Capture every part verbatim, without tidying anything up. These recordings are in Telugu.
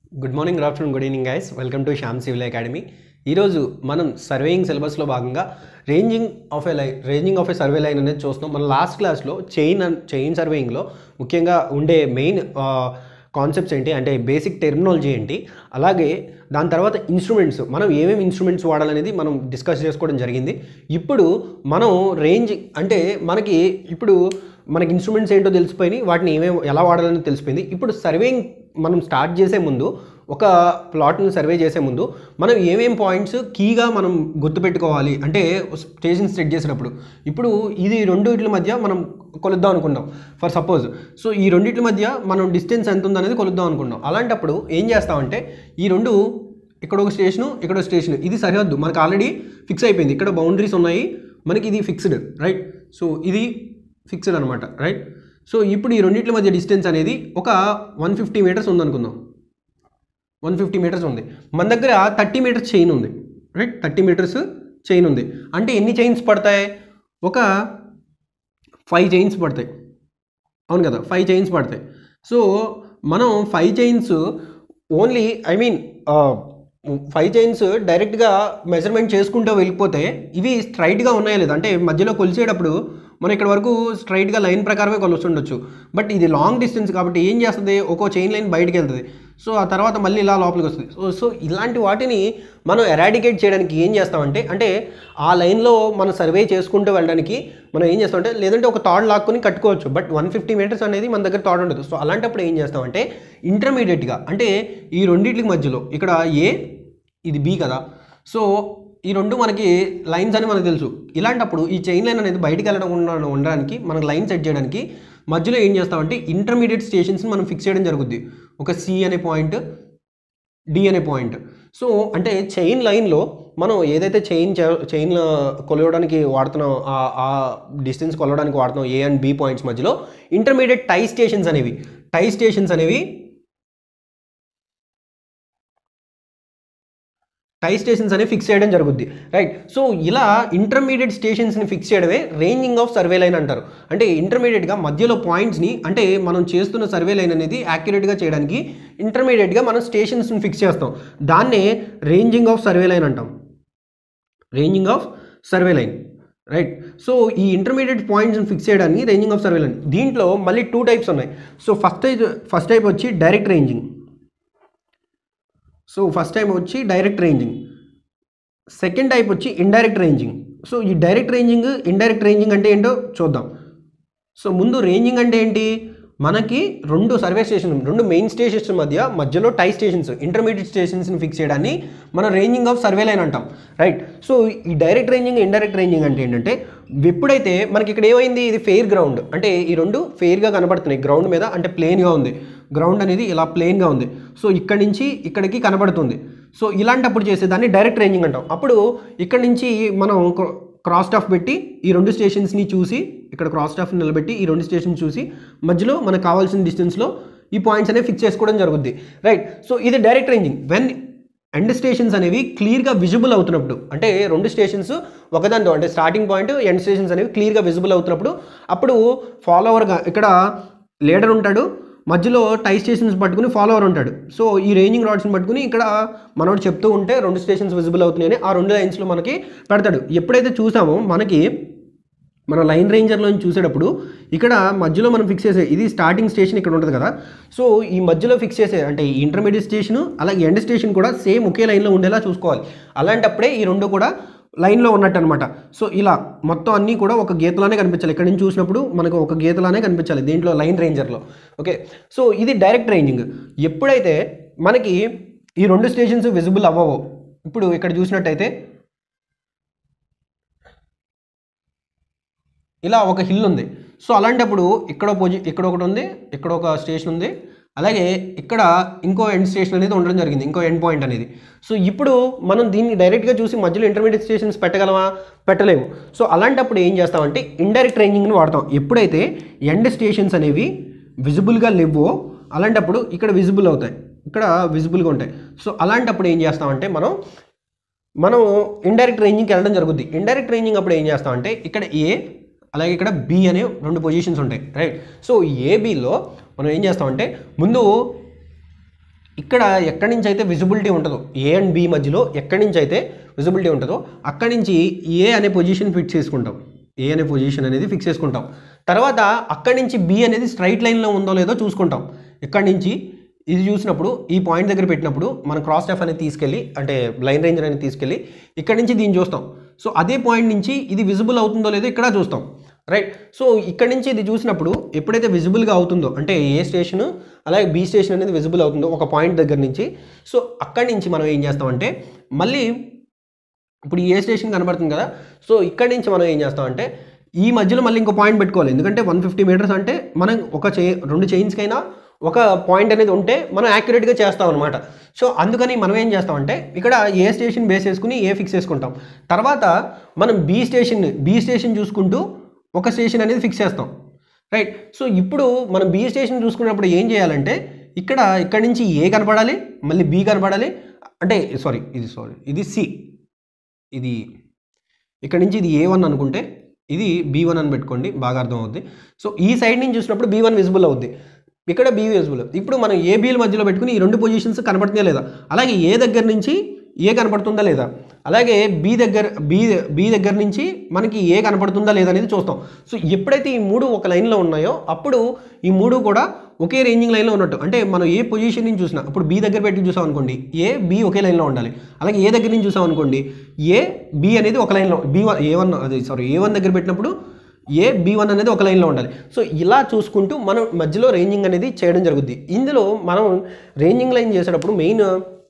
Good morning, good afternoon, good evening guys. Welcome to Shyam civil academy. ఈరోజు మనం సర్వేయింగ్ సిలబస్లో భాగంగా ranging of a line ranging of a survey line అనేది చూస్తున్నాం. మన లాస్ట్ క్లాస్లో చైన్ చైన్ సర్వేయింగ్లో ముఖ్యంగా ఉండే మెయిన్ కాన్సెప్ట్స్ ఏంటి అంటే బేసిక్ టెర్మినాలజీ ఏంటి, అలాగే దాని తర్వాత ఇన్స్ట్రుమెంట్స్ మనం ఏమేమి ఇన్స్ట్రుమెంట్స్ వాడాలనేది మనం డిస్కస్ చేసుకోవడం జరిగింది. ఇప్పుడు మనం రేంజ్ అంటే మనకి ఇప్పుడు మనకి ఇన్స్ట్రుమెంట్స్ ఏంటో తెలిసిపోయినాయి, వాటిని ఏమేమి ఎలా వాడాలని తెలిసిపోయింది. ఇప్పుడు సర్వేయింగ్ మనం స్టార్ట్ చేసే ముందు, ఒక ప్లాట్ని సర్వే చేసే ముందు మనం ఏమేం పాయింట్స్ కీగా మనం గుర్తుపెట్టుకోవాలి అంటే స్టేషన్ సెట్ చేసేటప్పుడు ఇప్పుడు ఇది రెండింటి మధ్య మనం కొలుద్దాం అనుకుంటాం ఫర్ సపోజ్. సో ఈ రెండింటి మధ్య మనం డిస్టెన్స్ ఎంత ఉందనేది కొలుద్దాం అనుకుంటాం. అలాంటప్పుడు ఏం చేస్తామంటే ఈ రెండు ఇక్కడ ఒక స్టేషను ఇక్కడ ఒక స్టేషన్, ఇది సరిహద్దు మనకు ఆల్రెడీ ఫిక్స్ అయిపోయింది. ఇక్కడ బౌండరీస్ ఉన్నాయి మనకి, ఇది ఫిక్స్డ్ రైట్. సో ఇది ఫిక్స్డ్ అనమాట రైట్. సో ఇప్పుడు ఈ రెండింటి మధ్య డిస్టెన్స్ అనేది ఒక వన్ ఫిఫ్టీ మీటర్స్ ఉందనుకుందాం. వన్ ఫిఫ్టీ మీటర్స్ ఉంది. మన దగ్గర థర్టీ మీటర్స్ చైన్ ఉంది రైట్. థర్టీ మీటర్స్ చైన్ ఉంది అంటే ఎన్ని చైన్స్ పడతాయి? ఒక ఫైవ్ చైన్స్ పడతాయి, అవును కదా, ఫైవ్ చైన్స్ పడతాయి. సో మనం five chains only I mean five chains డైరెక్ట్గా మెజర్మెంట్ చేసుకుంటూ వెళ్ళిపోతే ఇవి స్ట్రైట్గా ఉన్నాయా లేదా అంటే మధ్యలో కొలిచేటప్పుడు మనం ఇక్కడ వరకు స్ట్రైట్గా లైన్ ప్రకారమే కొలుస్తుండొచ్చు. బట్ ఇది లాంగ్ డిస్టెన్స్ కాబట్టి ఏం చేస్తుంది, ఒక్కో చైన్ లైన్ బయటికి వెళ్తుంది. సో ఆ తర్వాత మళ్ళీ ఇలా లోపలికి వస్తుంది. సో సో ఇలాంటి వాటిని మనం ఎరాడికేట్ చేయడానికి ఏం చేస్తామంటే అంటే ఆ లైన్లో మనం సర్వే చేసుకుంటూ వెళ్ళడానికి మనం ఏం చేస్తామంటే లేదంటే ఒక తాడు లాక్కుని కట్టుకోవచ్చు. బట్ వన్ ఫిఫ్టీ మీటర్స్ అనేది మన దగ్గర తాడు ఉండదు. సో అలాంటప్పుడు ఏం చేస్తామంటే ఇంటర్మీడియట్గా అంటే ఈ రెండింటికి మధ్యలో ఇక్కడ ఏ ఇది బి కదా, సో ఈ రెండు మనకి లైన్స్ అని మనకు తెలుసు. ఇలాంటప్పుడు ఈ చైన్ లైన్ అనేది బయటికి వెళ్ళడం ఉండడానికి మనకు లైన్ సెట్ చేయడానికి మధ్యలో ఏం చేస్తామంటే ఇంటర్మీడియట్ స్టేషన్స్ని మనం ఫిక్స్ చేయడం జరుగుద్ది. ఒక సి అనే పాయింట్, డి అనే పాయింట్. సో అంటే చైన్ లైన్లో మనం ఏదైతే చైన్ చైన్ కొలవడానికి వాడుతున్నాం, ఆ డిస్టెన్స్ కొలవడానికి వాడుతున్నాం ఏ అండ్ బి పాయింట్స్ మధ్యలో ఇంటర్మీడియట్ టై స్టేషన్స్ అనేవి టై స్టేషన్స్ అనేవి టై స్టేషన్స్ అనేవి ఫిక్స్ చేయడం జరుగుద్ది రైట్. సో ఇలా ఇంటర్మీడియట్ స్టేషన్స్ని ఫిక్స్ చేయడమే రేంజింగ్ ఆఫ్ సర్వే లైన్ అంటారు. అంటే ఇంటర్మీడియట్గా మధ్యలో పాయింట్స్ని అంటే మనం చేస్తున్న సర్వే లైన్ అనేది యాక్యురేట్గా చేయడానికి ఇంటర్మీడియట్గా మనం స్టేషన్స్ని ఫిక్స్ చేస్తాం. దాన్నే రేంజింగ్ ఆఫ్ సర్వే లైన్ అంటాం. Ranging of survey line right. So ఈ ఇంటర్మీడియట్ పాయింట్స్ని ఫిక్స్ చేయడానికి రేంజింగ్ ఆఫ్ సర్వే లైన్. దీంట్లో మళ్ళీ టూ టైప్స్ ఉన్నాయి. So first type first type వచ్చి direct ranging. So first time వచ్చి డైరెక్ట్ రేంజింగ్, సెకండ్ టైప్ వచ్చి ఇండైరెక్ట్ రేంజింగ్. సో ఈ డైరెక్ట్ రేంజింగ్ ఇండైరెక్ట్ రేంజింగ్ అంటే ఏంటో చూద్దాం. సో ముందు రేంజింగ్ అంటే ఏంటి, మనకి రెండు సర్వే స్టేషన్ రెండు మెయిన్ స్టేషన్స్ మధ్య మధ్యలో టై స్టేషన్స్ ఇంటర్మీడియట్ స్టేషన్స్ని ఫిక్స్ చేయడాన్ని మనం రేంజింగ్ ఆఫ్ సర్వే లైన్ అంటాం రైట్. సో ఈ డైరెక్ట్ రేంజింగ్ ఇండైరెక్ట్ రేంజింగ్ అంటే ఏంటంటే ఎప్పుడైతే మనకి ఇక్కడ ఏమైంది, ఇది ఫెయిర్ గ్రౌండ్ అంటే ఈ రెండు ఫెయిర్గా కనబడుతున్నాయి గ్రౌండ్ మీద, అంటే ప్లేన్గా ఉంది గ్రౌండ్ అనేది ఇలా ప్లేన్గా ఉంది. సో ఇక్కడి నుంచి ఇక్కడికి కనబడుతుంది. సో ఇలాంటప్పుడు చేసేదాన్ని డైరెక్ట్ రేంజింగ్ అంటాం. అప్పుడు ఇక్కడి నుంచి మనం క్రాస్ స్టాఫ్ పెట్టి ఈ రెండు స్టేషన్స్ని చూసి ఇక్కడ క్రాస్ స్టాఫ్ నిలబెట్టి ఈ రెండు స్టేషన్స్ చూసి మధ్యలో మనకు కావాల్సిన డిస్టెన్స్లో ఈ పాయింట్స్ అనేవి ఫిక్స్ చేసుకోవడం జరుగుద్ది రైట్. సో ఇది direct ranging when end stations అనేవి క్లియర్గా విజిబుల్ అవుతున్నప్పుడు, అంటే రెండు స్టేషన్స్ ఒకదాంతో అంటే స్టార్టింగ్ పాయింట్ ఎండ్ స్టేషన్స్ అనేవి క్లియర్గా విజిబుల్ అవుతున్నప్పుడు అప్పుడు ఫాలోవర్గా ఇక్కడ లీడర్ ఉంటాడు, మధ్యలో టై స్టేషన్స్ పట్టుకుని ఫాలోవర్ ఉంటాడు. సో ఈ రేంజింగ్ రాడ్స్ని పట్టుకుని ఇక్కడ మనోడు చెప్తూ ఉంటే రెండు స్టేషన్స్ విజిబుల్ అవుతున్నాయని ఆ రెండు లైన్స్లో మనకి పెడతాడు. ఎప్పుడైతే చూసామో మనకి మన లైన్ రేంజర్లో చూసేటప్పుడు ఇక్కడ మధ్యలో మనం ఫిక్స్ చేసే ఇది స్టార్టింగ్ స్టేషన్ ఇక్కడ ఉంటుంది కదా. సో ఈ మధ్యలో ఫిక్స్ చేసే అంటే ఈ ఇంటర్మీడియట్ స్టేషన్ అలాగే ఎండ్ స్టేషన్ కూడా సేమ్ ఒకే లైన్లో ఉండేలా చూసుకోవాలి. అలాంటప్పుడే ఈ రెండు కూడా లైన్లో ఉన్నట్టు అనమాట. సో ఇలా మొత్తం అన్నీ కూడా ఒక గీతలానే కనిపించాలి. ఇక్కడ నుంచి చూసినప్పుడు మనకు ఒక గీతలానే కనిపించాలి దీంట్లో లైన్ రేంజర్లో. ఓకే, సో ఇది డైరెక్ట్ రేంజింగ్. ఎప్పుడైతే మనకి ఈ రెండు స్టేషన్స్ విజిబుల్ అవ్వవో, ఇప్పుడు ఇక్కడ చూసినట్టయితే ఇలా ఒక హిల్ ఉంది. సో అలాంటప్పుడు ఇక్కడ పొజి ఇక్కడ ఒకటి ఉంది, ఇక్కడ ఒక స్టేషన్ ఉంది, అలాగే ఇక్కడ ఇంకో ఎండ్ స్టేషన్ అనేది ఉండడం జరిగింది, ఇంకో ఎండ్ పాయింట్ అనేది. సో ఇప్పుడు మనం దీన్ని డైరెక్ట్గా చూసి మధ్యలో ఇంటర్మీడియట్ స్టేషన్స్ పెట్టగలమా, పెట్టలేము. సో అలాంటప్పుడు ఏం చేస్తామంటే ఇండైరెక్ట్ రేంజింగ్ని వాడతాం. ఎప్పుడైతే ఎండ్ స్టేషన్స్ అనేవి విజిబుల్గా లేవో అలాంటప్పుడు ఇక్కడ విజిబుల్ అవుతాయి, ఇక్కడ విజిబుల్గా ఉంటాయి. సో అలాంటప్పుడు ఏం చేస్తామంటే మనం మనం ఇండైరెక్ట్ రేంజింగ్కి వెళ్ళడం జరుగుద్ది. ఇండైరెక్ట్ రేంజింగ్ అప్పుడు ఏం చేస్తామంటే ఇక్కడ ఏ అలాగే ఇక్కడ బి అనే రెండు పొజిషన్స్ ఉంటాయి రైట్. సో ఏబిలో మనం ఏం చేస్తామంటే ముందు ఇక్కడ ఎక్కడి నుంచి అయితే విజిబిలిటీ ఉంటుందో ఏ అండ్ బి మధ్యలో ఎక్కడి నుంచి అయితే విజిబిలిటీ ఉంటుందో అక్కడి నుంచి ఏ అనే పొజిషన్ ఫిక్స్ చేసుకుంటాం. ఏ అనే పొజిషన్ అనేది ఫిక్స్ చేసుకుంటాం. తర్వాత అక్కడి నుంచి బి అనేది స్ట్రైట్ లైన్లో ఉందో లేదో చూసుకుంటాం. ఇక్కడి నుంచి ఇది చూసినప్పుడు ఈ పాయింట్ దగ్గర పెట్టినప్పుడు మనం క్రాస్ ఎఫ్ అనేది తీసుకెళ్ళి అంటే లైన్ రేంజర్ అనేది తీసుకెళ్ళి ఇక్కడి నుంచి దీన్ని చూస్తాం. సో అదే పాయింట్ నుంచి ఇది విజిబుల్ అవుతుందో లేదో ఇక్కడ చూస్తాం, రైట్. సో ఇక్కడి నుంచి ఇది చూసినప్పుడు ఎప్పుడైతే విజిబుల్గా అవుతుందో అంటే ఏ స్టేషన్ అలాగే బి స్టేషన్ అనేది విజిబుల్ అవుతుందో ఒక పాయింట్ దగ్గర నుంచి, సో అక్కడి నుంచి మనం ఏం చేస్తామంటే మళ్ళీ ఇప్పుడు ఏ స్టేషన్ కనబడుతుంది కదా, సో ఇక్కడి నుంచి మనం ఏం చేస్తామంటే ఈ మధ్యలో మళ్ళీ ఇంకో పాయింట్ పెట్టుకోవాలి. ఎందుకంటే వన్ ఫిఫ్టీ మీటర్స్ అంటే మనం ఒక చే రెండు చైన్స్కైనా ఒక పాయింట్ అనేది ఉంటే మనం యాక్యురేట్గా చేస్తాం అనమాట. సో అందుకని మనం ఏం చేస్తామంటే ఇక్కడ ఏ స్టేషన్ బేస్ చేసుకుని ఏ ఫిక్స్ చేసుకుంటాం. తర్వాత మనం బి స్టేషన్ బి స్టేషన్ చూసుకుంటూ ఒక స్టేషన్ అనేది ఫిక్స్ చేస్తాం, రైట్. సో ఇప్పుడు మనం బి స్టేషన్ చూసుకున్నప్పుడు ఏం చేయాలంటే ఇక్కడ ఇక్కడ నుంచి ఏ కనపడాలి, మళ్ళీ బి కనపడాలి, అంటే సారీ ఇది సారీ ఇది సి, ఇది ఇక్కడ నుంచి ఇది ఏ వన్ అనుకుంటే ఇది బీ వన్ అని పెట్టుకోండి, బాగా అర్థం అవుద్ది. సో ఈ సైడ్ నుంచి చూసినప్పుడు బీ వన్ విజిబుల్ అవుద్ది, ఇక్కడ బీ విజిబుల్. ఇప్పుడు మనం ఏ బీల మధ్యలో పెట్టుకుని ఈ రెండు పొజిషన్స్ కనపడుతుందా లేదా, అలాగే ఏ దగ్గర నుంచి ఏ కనపడుతుందా లేదా, అలాగే బీ దగ్గర బీ బీ దగ్గర నుంచి మనకి ఏ కనపడుతుందా లేదా అనేది చూస్తాం. సో ఎప్పుడైతే ఈ మూడు ఒక లైన్లో ఉన్నాయో అప్పుడు ఈ మూడు కూడా ఒకే రేంజింగ్ లైన్లో ఉన్నట్టు. అంటే మనం ఏ పొజిషన్ నుంచి చూసినా ఇప్పుడు బీ దగ్గర పెట్టి చూసాం అనుకోండి ఏ బీ ఒకే లైన్లో ఉండాలి. అలాగే ఏ దగ్గర నుంచి చూసాం అనుకోండి ఏ బీ అనేది ఒక లైన్లో బీ వన్ ఏ వన్ అది సారీ ఏ వన్ దగ్గర పెట్టినప్పుడు ఏ బీ వన్ అనేది ఒక లైన్లో ఉండాలి. సో ఇలా చూసుకుంటూ మనం మధ్యలో రేంజింగ్ అనేది చేయడం జరుగుద్ది. ఇందులో మనం రేంజింగ్ లైన్ చేసేటప్పుడు మెయిన్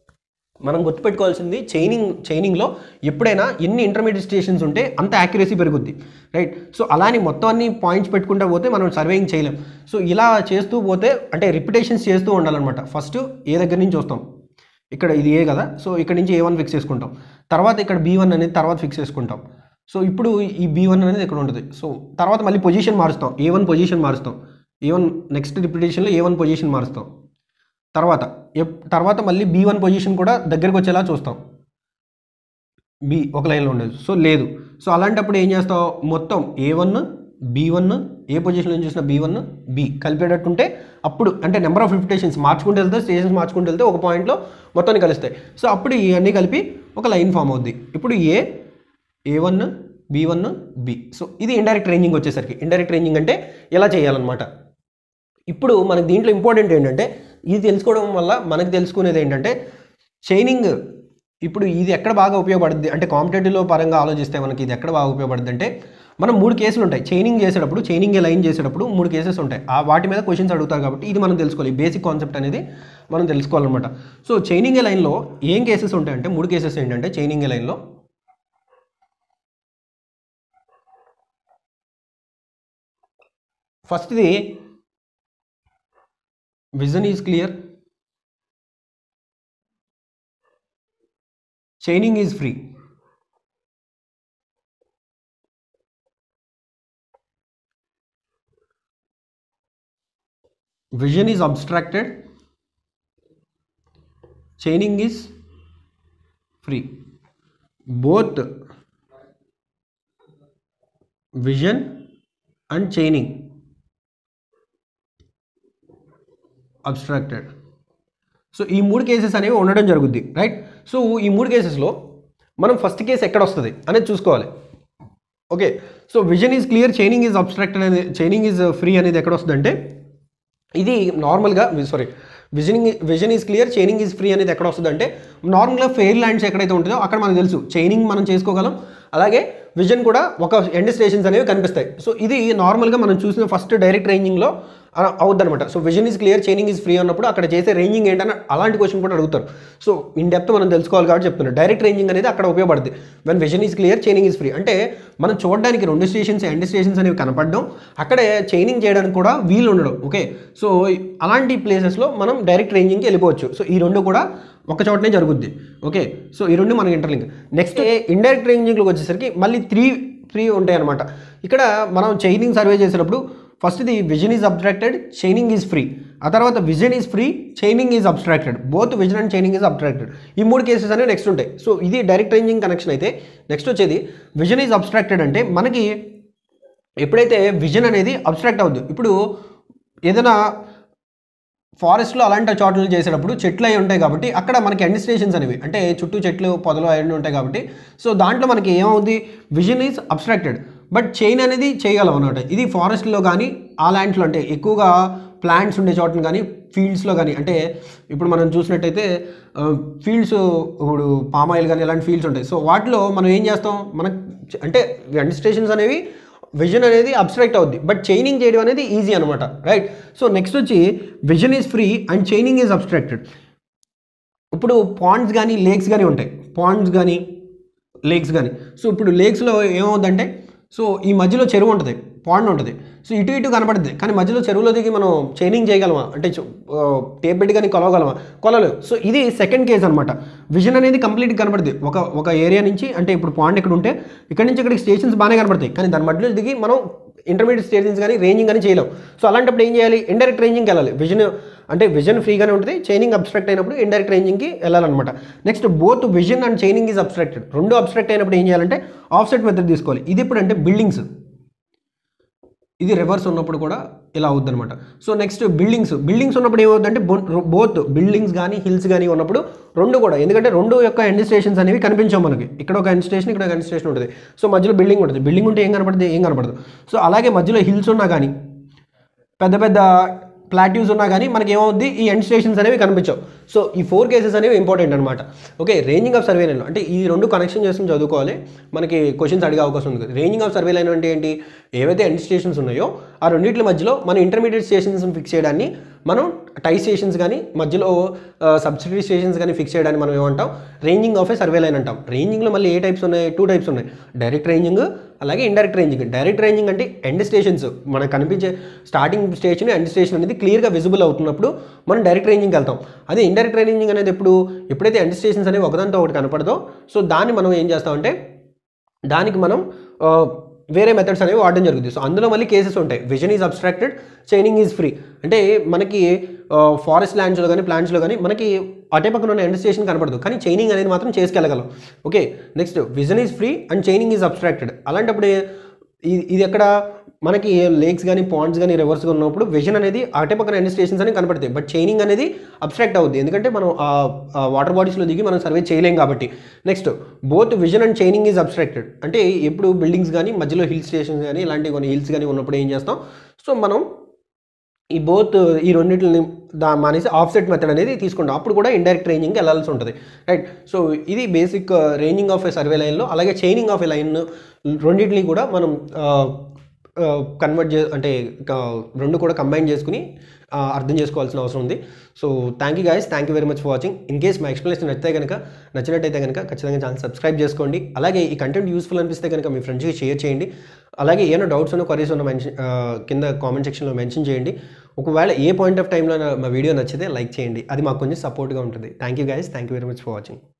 మనం గుర్తుపెట్టుకోవాల్సింది చైనింగ్ చైనింగ్లో ఎప్పుడైనా ఎన్ని ఇంటర్మీడియట్ స్టేషన్స్ ఉంటే అంత యాక్యురసీ పెరుగుద్ది, రైట్. సో అలానే మొత్తం అన్ని పాయింట్స్ పెట్టుకుంటూ పోతే మనం సర్వేయింగ్ చేయలేం. సో ఇలా చేస్తూ పోతే అంటే రిపిటేషన్స్ చేస్తూ ఉండాలన్నమాట. ఫస్ట్ ఏ దగ్గర నుంచి వస్తాం, ఇక్కడ ఇది ఏ కదా, సో ఇక్కడ నుంచి ఏ వన్ ఫిక్స్ చేసుకుంటాం. తర్వాత ఇక్కడ బీ వన్ అనేది తర్వాత ఫిక్స్ చేసుకుంటాం. సో ఇప్పుడు ఈ బీ వన్ అనేది ఇక్కడ ఉంటుంది. సో తర్వాత మళ్ళీ పొజిషన్ మారుస్తాం, ఏ వన్ పొజిషన్ మారుస్తాం, ఏ వన్ నెక్స్ట్ రిపిటేషన్లో ఏ వన్ పొజిషన్ మారుస్తాం. తర్వాత తర్వాత మళ్ళీ బీ వన్ పొజిషన్ కూడా దగ్గరికి వచ్చేలా చూస్తాం, బి ఒక లైన్లో ఉండదు. సో లేదు, సో అలాంటప్పుడు ఏం చేస్తాం మొత్తం A one B one A పొజిషన్లో చూసినా బీ వన్ బి కలిపేటట్టుంటే అప్పుడు అంటే నెంబర్ ఆఫ్ రిపిటేషన్స్ మార్చుకుంటూ వెళ్తే స్టేషన్స్ మార్చుకుంటూ వెళ్తే ఒక పాయింట్లో మొత్తాన్ని కలుస్తాయి. సో అప్పుడు ఇవన్నీ కలిపి ఒక లైన్ ఫామ్ అవుద్ది. ఇప్పుడు A A one B one B. So ఇది ఇండైరెక్ట్ రేంజింగ్ వచ్చేసరికి. ఇండైరెక్ట్ రేంజింగ్ అంటే ఎలా చేయాలన్నమాట. ఇప్పుడు మనకి దీంట్లో ఇంపార్టెంట్ ఏంటంటే ఇది తెలుసుకోవడం వల్ల మనకు తెలుసుకునేది ఏంటంటే చైనింగ్ ఇప్పుడు ఇది ఎక్కడ బాగా ఉపయోగపడుద్ది అంటే కాంపిటేటివ్లో పరంగా ఆలోచిస్తే మనకి ఇది ఎక్కడ బాగా ఉపయోగపడుద్ది అంటే మనం మూడు కేసులు ఉంటాయి చైనింగ్ చేసేటప్పుడు, చైనింగ్ లైన్ చేసేటప్పుడు మూడు కేసెస్ ఉంటాయి. ఆ వాటి మీద క్వశ్చన్స్ అడుగుతారు కాబట్టి ఇది మనం తెలుసుకోవాలి. బేసిక్ కాన్సెప్ట్ అనేది మనం తెలుసుకోవాలన్నమాట. సో చైనింగ్ లైన్లో ఏం కేసెస్ ఉంటాయంటే మూడు కేసెస్ ఏంటంటే చైనింగ్ లైన్లో ఫస్ట్ది vision is clear, chaining is free. Vision is abstracted, chaining is free. Both vision and chaining obstructed. So ఈ మూడు కేసెస్ అనేవి ఉండడం జరుగుద్ది, రైట్. సో ఈ మూడు కేసెస్లో మనం ఫస్ట్ కేసు ఎక్కడ వస్తుంది అనేది చూసుకోవాలి, okay. So vision is clear, chaining is obstructed అనేది చైనింగ్ ఈజ్ ఫ్రీ అనేది ఎక్కడ వస్తుంది అంటే ఇది నార్మల్గా sorry visioning vision is clear chaining is free అనేది ఎక్కడ వస్తుంది అంటే నార్మల్గా ఫెయిర్ ల్యాండ్స్ ఎక్కడైతే ఉంటుందో అక్కడ మనకు తెలుసు చైనింగ్ మనం చేసుకోగలం, అలాగే విజన్ కూడా ఒక ఎండ్ స్టేషన్స్ అనేవి కనిపిస్తాయి. సో ఇది నార్మల్గా మనం చూసిన ఫస్ట్ డైరెక్ట్ రేంజింగ్లో అవుద్ది అనమాట. So vision is clear chaining is free అన్నప్పుడు అక్కడ చేసే రేంజింగ్ ఏంటని అలాంటి క్వశ్చన్ కూడా అడుగుతారు. సో ఇన్ డెప్త్ మనం తెలుసుకోవాలి కాబట్టి చెప్తున్నాను. డైరెక్ట్ రేంజింగ్ అనేది అక్కడ ఉపయోగపడుతుంది. When vision is clear chaining is free అంటే మనం చూడడానికి రెండు స్టేషన్స్ ఎండ్ స్టేషన్స్ అనేవి కనపడడం, అక్కడే చైనింగ్ చేయడానికి కూడా వీలు ఉండడం, ఓకే. సో అలాంటి ప్లేసెస్లో మనం డైరెక్ట్ రేంజింగ్కి వెళ్ళిపోవచ్చు. సో ఈ రెండు కూడా ఒక చోటనే జరుగుద్ది, ఓకే. సో ఈ రెండు మనకి ఇంటర్లింక్. నెక్స్ట్ ఇండైరెక్ట్ రేంజింగ్లోకి వచ్చేసరికి మళ్ళీ త్రీ త్రీ ఉంటాయి అనమాట. ఇక్కడ మనం చైనింగ్ సర్వే చేసేటప్పుడు ఫస్ట్ది vision is obstructed, chaining is free. ఆ తర్వాత vision is free, chaining is obstructed. Both vision and chaining is obstructed. ఈ మూడు కేసెస్ అనేవి నెక్స్ట్ ఉంటాయి. సో ఇది డైరెక్ట్ రేంజింగ్ కనెక్షన్ అయితే నెక్స్ట్ వచ్చేది విజన్ ఈజ్ అబ్స్ట్రాక్టెడ్ అంటే మనకి ఎప్పుడైతే విజన్ అనేది అబ్స్ట్రాక్ట్ అవుద్ది, ఇప్పుడు ఏదైనా ఫారెస్ట్లో అలాంటి చోట్ల చేసేటప్పుడు చెట్లు అవి ఉంటాయి కాబట్టి అక్కడ మనకి ఎండ్ స్టేషన్స్ అనేవి అంటే చుట్టూ చెట్లు పొదలు అవన్నీ ఉంటాయి కాబట్టి సో దాంట్లో మనకి ఏమవుతుంది vision is obstructed but chain అనేది చేయగలం అనమాట. ఇది ఫారెస్ట్లో కానీ ఆ ల్యాండ్స్లో అంటే ఎక్కువగా ప్లాంట్స్ ఉండే చోట్ల కానీ ఫీల్డ్స్లో కానీ అంటే ఇప్పుడు మనం చూసినట్టయితే ఫీల్డ్స్ ఇప్పుడు పామ్ ఆయిల్ కానీ ఇలాంటి ఫీల్డ్స్ ఉంటాయి. సో వాటిలో మనం ఏం చేస్తాం మనకు అంటే ఎండ్ స్టేషన్స్ అనేవి విజన్ అనేది అబ్స్ట్రాక్ట్ అవుద్ది బట్ చైనింగ్ చేయడం అనేది ఈజీ అనమాట రైట్. సో నెక్స్ట్ వచ్చి vision is free and chaining is obstructed. ఇప్పుడు పాండ్స్ కానీ లేక్స్ కానీ ఉంటాయి పాండ్స్ కానీ లేక్స్ కానీ. సో ఇప్పుడు లేక్స్లో ఏమవుతుందంటే సో ఈ మధ్యలో చెరువు ఉంటుంది పాండ్ ఉంటుంది సో ఇటు ఇటు కనపడుతుంది కానీ మధ్యలో చెరువులో దిగి మనం చైనింగ్ చేయగలమా అంటే టేప్ పెట్టి కానీ కొలవగలమా కొలలేవు. సో ఇది సెకండ్ కేస్ అనమాట. విజన్ అనేది కంప్లీట్గా కనపడుతుంది ఒక ఒక ఏరియా నుంచి అంటే ఇప్పుడు పాండ్ ఇక్కడ ఉంటే ఇక్కడ నుంచి ఇక్కడికి స్టేషన్స్ బాగానే కనపడతాయి కానీ దాని మధ్యలో దిగి మనం ఇంటర్మీడియట్ స్టేషన్స్ కానీ రేంజింగ్ కానీ చేయలేం. సో అలాంటప్పుడు ఏం చేయాలి ఇండైరెక్ట్ రేంజింగ్కి వెళ్ళాలి. విజన్ అంటే విజన్ ఫ్రీగానే ఉంటుంది చైనింగ్ అబ్స్ట్రాక్ట్ అయినప్పుడు ఇండైరెక్ట్ రేంజింగ్కి వెళ్ళాలన్నమాట. Next both vision and chaining is obstructed. రెండు అబ్స్ట్రాక్ట్ అయినప్పుడు ఏం చేయాలంటే ఆఫ్సెట్ మెథడ్ తీసుకోవాలి. ఇది ఇప్పుడు అంటే బిల్డింగ్స్ ఇది రివర్స్ ఉన్నప్పుడు కూడా ఇలా అవుద్ది అనమాట. సో నెక్స్ట్ బిల్డింగ్స్ బిల్డింగ్స్ ఉన్నప్పుడు ఏమవుతుందంటే బోత్ బిల్డింగ్స్ కానీ హిల్స్ కానీ ఉన్నప్పుడు రెండు కూడా ఎందుకంటే రెండు యొక్క ఎండ్ స్టేషన్స్ అనేవి కనిపించాం మనకి. ఇక్కడ ఒక ఎండ్ స్టేషన్ ఇక్కడ ఒక ఎండ్ స్టేషన్ ఉంటుంది. సో మధ్యలో బిల్డింగ్ ఉంటుంది బిల్డింగ్ ఉంటే ఏం కనపడుతుంది ఏం కనపడదు. సో అలాగే మధ్యలో హిల్స్ ఉన్నా కానీ పెద్ద పెద్ద ప్లాట్యూస్ ఉన్నా కానీ మనకి ఏమవుద్ది ఈ ఎండ్ స్టేషన్స్ అనేవి కనిపించవు. సో ఈ ఫోర్ కేసెస్ అనేవి ఇంపార్టెంట్ అనమాట. ఓకే రేంజింగ్ ఆఫ్ సర్వే లైన్లో అంటే ఈ రెండు కనెక్షన్ చేసుకుని చదువుకోవాలి మనకి క్వశ్చన్స్ అడిగే అవకాశం ఉంది. రేంజింగ్ ఆఫ్ సర్వే లైన్ అంటే ఏంటి ఏవైతే ఎండ్ స్టేషన్స్ ఉన్నాయో ఆ రెండింటి మధ్యలో మన ఇంటర్మీడియట్ స్టేషన్స్ ఫిక్స్ చేయడాన్ని మనం టై స్టేషన్స్ కానీ మధ్యలో సబ్సిడరీ స్టేషన్స్ కానీ ఫిక్స్ చేయడానికి మనం ఏమంటాం ranging of a survey line అంటాం. రేంజింగ్లో మళ్ళీ ఏ టైప్స్ ఉన్నాయి టూ టైప్స్ ఉన్నాయి డైరెక్ట్ రేంజింగ్ అలాగే ఇండైరెక్ట్ రేంజింగ్. డైరెక్ట్ రేంజింగ్ అంటే ఎండ్ స్టేషన్స్ మనకు కనిపించే స్టార్టింగ్ స్టేషన్ ఎండ్ స్టేషన్ అనేది క్లియర్గా విజిబుల్ అవుతున్నప్పుడు మనం డైరెక్ట్ రేంజింగ్కి వెళ్తాం. అదే ఇండైరెక్ట్ రేంజింగ్ అనేది ఎప్పుడు ఎప్పుడైతే ఎండ్ స్టేషన్స్ అనేవి ఒకదాంతో ఒకటి కనపడదో సో దాన్ని మనం ఏం చేస్తామంటే దానికి మనం వేరే మెథడ్స్ అనేవి వాడడం జరుగుతుంది. సో అందులో మళ్ళీ కేసెస్ ఉంటాయి vision is obstructed chaining is free. అంటే మనకి ఫారెస్ట్ ల్యాండ్స్లో కానీ ప్లాంట్స్లో కానీ మనకి అటే పక్కన ఉన్న ఎండ్ స్టేషన్ కనపడదు కానీ చైనింగ్ అనేది మాత్రం చేసుకెళ్ళగలం. Okay next vision is free and chaining is obstructed. అలాంటప్పుడు ఇది ఎక్కడ మనకి లేక్స్ కానీ పాండ్స్ కానీ రివర్స్గా ఉన్నప్పుడు విజన్ అనేది అటే పక్కన ఎండ్ స్టేషన్స్ అని కనపడతాయి బట్ చైనింగ్ అనేది అబ్స్ట్రాక్ట్ అవుద్ది ఎందుకంటే మనం వాటర్ బాడీస్లో దిగి మనం సర్వే చేయలేం కాబట్టి. Next both vision and chaining is obstructed. అంటే ఎప్పుడు బిల్డింగ్స్ కానీ మధ్యలో హిల్ స్టేషన్స్ కానీ ఇలాంటి కొన్ని హిల్స్ కానీ ఉన్నప్పుడు ఏం చేస్తాం సో మనం ఈ బోత్ ఈ రెండింటిని దా మానేసి ఆఫ్సెట్ మెథడ్ అనేది తీసుకుంటాం అప్పుడు కూడా ఇండైరెక్ట్ రేంజింగ్కి వెళ్ళాల్సి ఉంటుంది రైట్. సో ఇది basic ranging of a survey లైన్లో. అలాగే చైనింగ్ ఆఫ్ ఏ లైన్ రెండింటిని కూడా మనం కన్వర్ట్ చే అంటే రెండు కూడా కంబైన్ చేసుకుని అర్థం చేసుకోవాల్సిన అవసరం ఉంది. So thank you guys thank you very much for watching. In case మా ఎక్స్ప్లెనేషన్ నచ్చితే కనుక నచ్చినట్టయితే కనుక ఖచ్చితంగా ఛానల్ సబ్స్క్రైబ్ చేసుకోండి. అలాగే ఈ కంటెంట్ యూస్ఫుల్ అనిపిస్తే కనుక మీ ఫ్రెండ్స్కి షేర్ చేయండి. అలాగే ఏమైనా డౌట్స్ ఉన్న క్వరీస్ ఉన్న మెన్షన్ కింద కామెంట్ సెక్షన్లో మెన్షన్ చేయండి. ఒకవేళ ఏ పాయింట్ ఆఫ్ టైంలో మా వీడియో నచ్చితే లైక్ చేయండి అది మాకు కొంచెం సపోర్ట్గా ఉంటుంది. Thank you guys thank you very much for watching.